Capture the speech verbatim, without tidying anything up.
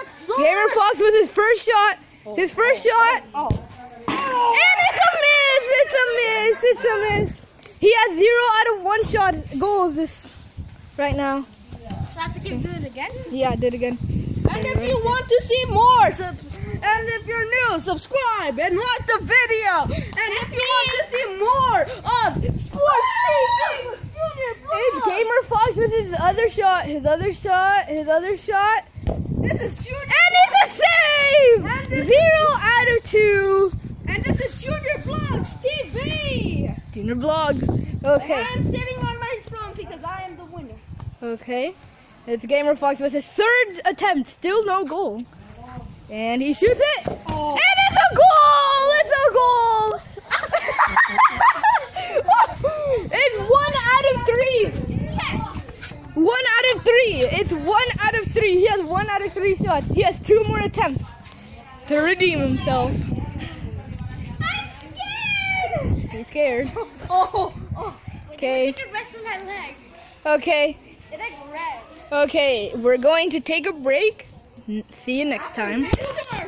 Gamer Fox with his first shot. His first shot. Oh. And it's a miss. It's a miss. It's a miss. He has zero out of one shot goals this right now. So I have to keep doing it again? Yeah, I did again. And if you want to see more, sub and if you're new, subscribe and like the video. And if you want to see more of Sports T V with Junior It's Vlog, Gamer Fox with his other shot. His other shot. His other shot. this is Junior. And it's a save. And this Zero out of two. And this is Junior Vlogs T V. Junior Vlogs. Okay. And I'm sitting on my throne because I am the winner. Okay. It's Gamer Fox with his third attempt. Still no goal. And he shoots it. Oh. And it's a goal! It's a goal! It's one out of three. One out of three. It's one out of three. He has one out of three shots. He has two more attempts to redeem himself. I'm scared. He's scared. Oh. Oh. Okay. Take a rest from my leg. Okay. It's like red. Okay. We're going to take a break. See you next time.